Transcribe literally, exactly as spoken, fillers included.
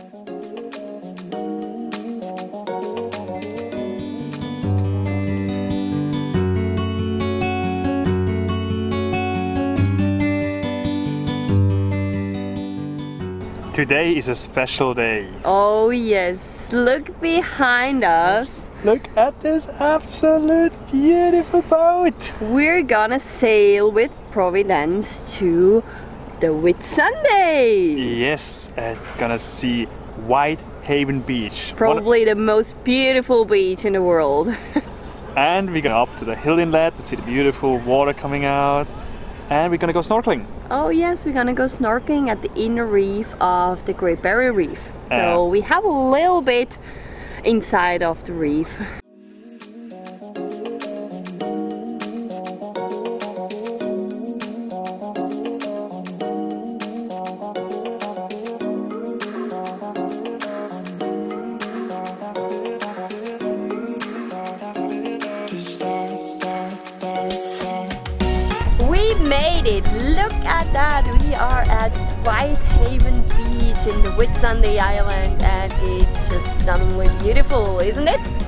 Today is a special day. Oh yes, look behind us. Look at this absolute beautiful boat. We're gonna sail with Providence to the Whitsundays. Yes, and gonna see Whitehaven Beach. Probably the most beautiful beach in the world. And we're gonna up to the hill inlet to see the beautiful water coming out. And we're gonna go snorkeling. Oh yes, we're gonna go snorkeling at the inner reef of the Great Barrier Reef. So uh, we have a little bit inside of the reef. We made it! Look at that! We are at Whitehaven Beach in the Whitsunday Island and it's just stunningly beautiful, isn't it?